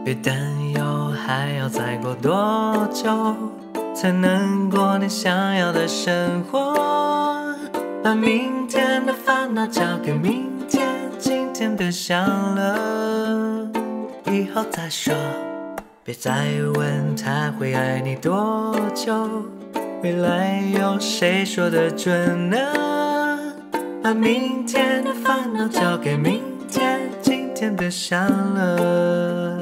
别担忧，还要再过多久才能过你想要的生活？把明天的烦恼交给明天，今天别想了，以后再说。别再问他会爱你多久，未来有谁说得准呢？把明天的烦恼交给明天，今天别想了。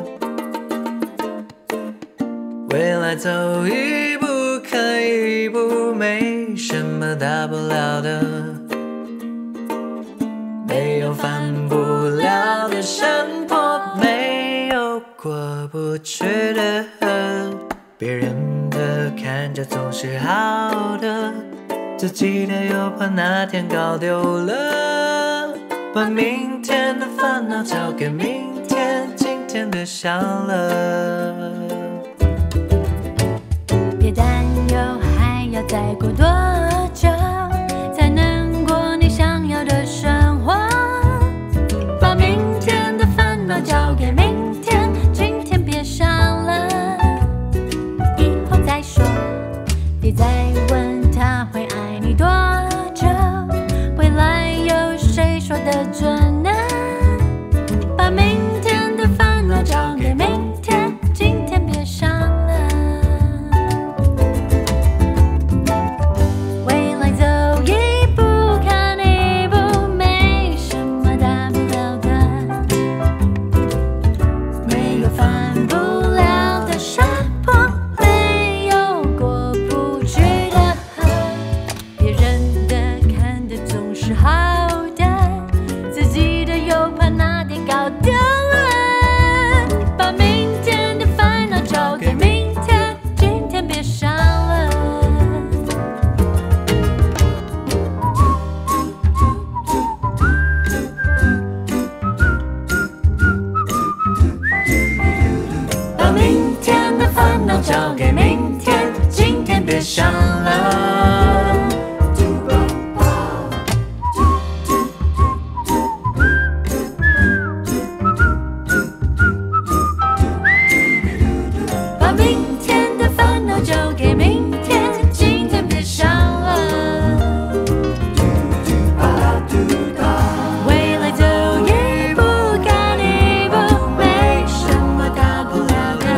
未来走一步看一步，没什么大不了的，没有翻不了的山坡，没有过不去的河。别人的看着总是好的，自己的又怕哪天搞丢了。把明天的烦恼交给明天，今天别想了。 别担忧，还要再过多久才能过你想要的生活？把明天的烦恼交给明天，今天别想了，以后再说。别再问他会爱你多久，未来有谁说得准呢？把明天的烦恼交给明天，今天别想了。未来走一步看一步，没什么大不了的，没有翻不了的山坡，没有过不去的河。别人的看的总是好的，自己的又怕哪天搞丢了。把明天的烦恼交给明天，今天别想了。 把明天的烦恼交给明天，今天别想了。把明天的烦恼交给明天，今天别想了。未来走一步看一步，没什么大不了的，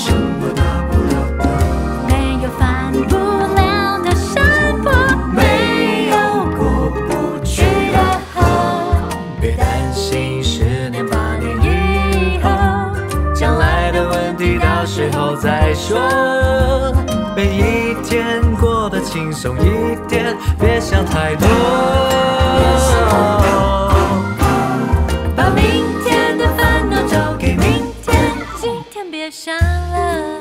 没有翻不了的山坡，没有过不去的河。别担心10年8年以后，将来的问题到时候再说。每一天过得轻松一点，别想太多。 把明天的烦恼交给明天，今天别想了。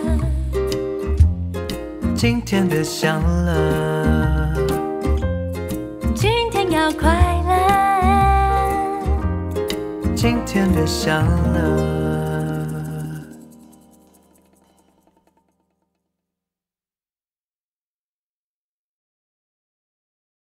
今天别想了， 今天要快乐。 今天别想了。